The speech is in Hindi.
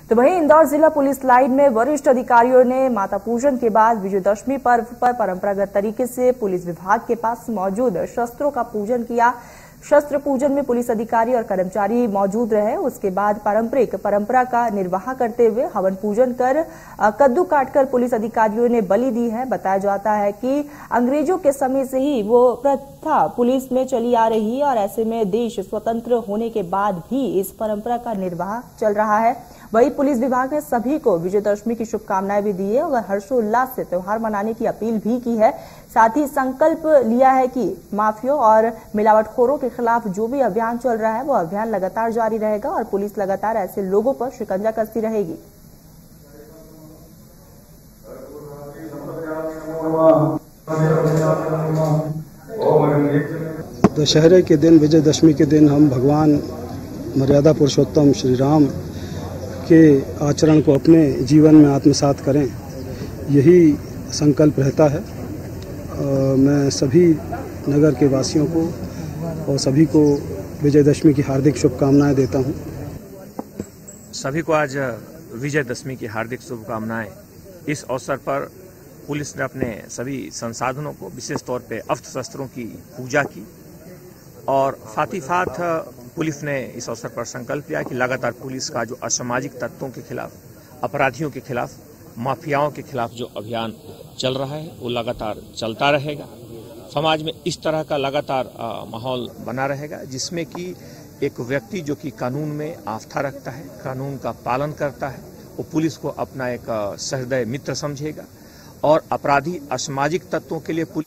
तो वहीं इंदौर जिला पुलिस लाइन में वरिष्ठ अधिकारियों ने माता पूजन के बाद विजयदशमी पर्व पर परंपरागत तरीके से पुलिस विभाग के पास मौजूद शस्त्रों का पूजन किया। शस्त्र पूजन में पुलिस अधिकारी और कर्मचारी मौजूद रहे। उसके बाद पारंपरिक परंपरा का निर्वाह करते हुए हवन पूजन कर कद्दू काटकर पुलिस अधिकारियों ने बलि दी है। बताया जाता है कि अंग्रेजों के समय से ही वो प्रथा पुलिस में चली आ रही है और ऐसे में देश स्वतंत्र होने के बाद भी इस परंपरा का निर्वाह चल रहा है। वही पुलिस विभाग ने सभी को विजयदशमी की शुभकामनाएं भी दी है और हर्षोल्लास से त्योहार मनाने की अपील भी की है। साथ ही संकल्प लिया है कि माफियों और मिलावटखोरों के खिलाफ जो भी अभियान चल रहा है वो अभियान लगातार जारी रहेगा और पुलिस लगातार ऐसे लोगों पर शिकंजा कसती रहेगी। दशहरे के दिन, विजयदशमी के दिन हम भगवान मर्यादा पुरुषोत्तम श्री राम के आचरण को अपने जीवन में आत्मसात करें, यही संकल्प रहता है। मैं सभी नगर के वासियों को और सभी को विजयदशमी की हार्दिक शुभकामनाएं देता हूं। सभी को आज विजयदशमी की हार्दिक शुभकामनाएं। इस अवसर पर पुलिस ने अपने सभी संसाधनों को, विशेष तौर पे अस्त्र शस्त्रों की पूजा की और साथ ही साथ पुलिस ने इस अवसर पर संकल्प लिया कि लगातार पुलिस का जो असामाजिक तत्वों के खिलाफ, अपराधियों के खिलाफ, माफियाओं के खिलाफ जो अभियान चल रहा है वो लगातार चलता रहेगा। समाज में इस तरह का लगातार माहौल बना रहेगा जिसमें कि एक व्यक्ति जो कि कानून में आस्था रखता है, कानून का पालन करता है, वो पुलिस को अपना एक सहृदय मित्र समझेगा और अपराधी असामाजिक तत्वों के लिए